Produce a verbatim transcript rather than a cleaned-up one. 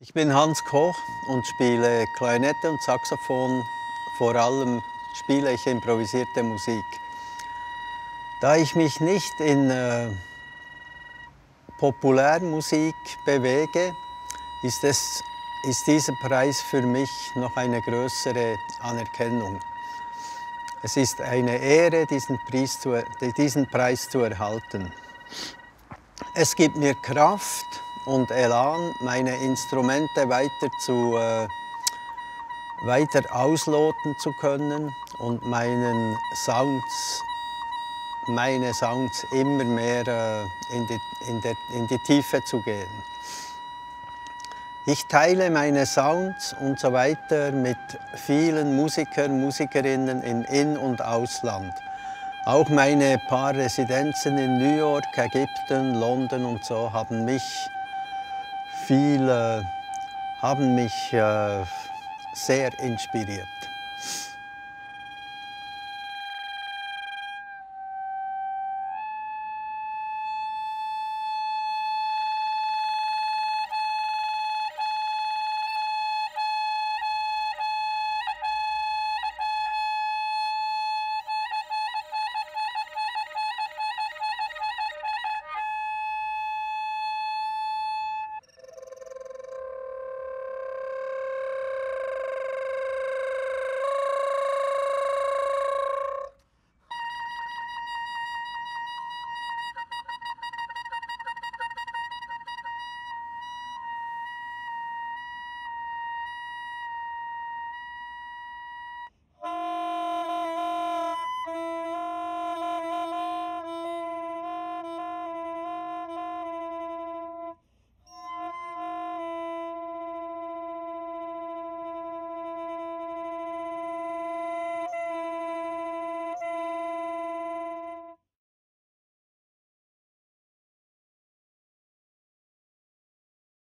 Ich bin Hans Koch und spiele Klarinette und Saxophon. Vor allem spiele ich improvisierte Musik. Da ich mich nicht in äh, Populärmusik bewege, ist, es, ist dieser Preis für mich noch eine größere Anerkennung. Es ist eine Ehre, diesen Preis zu, diesen Preis zu erhalten. Es gibt mir Kraft und Elan, meine Instrumente weiter, zu, äh, weiter ausloten zu können und meinen Sounds, meine Sounds immer mehr äh, in, die, in, der, in die Tiefe zu gehen. Ich teile meine Sounds und so weiter mit vielen Musikern, Musikerinnen im In- und Ausland. Auch meine paar Residenzen in New York, Ägypten, London und so haben mich viel, äh, haben mich äh, sehr inspiriert.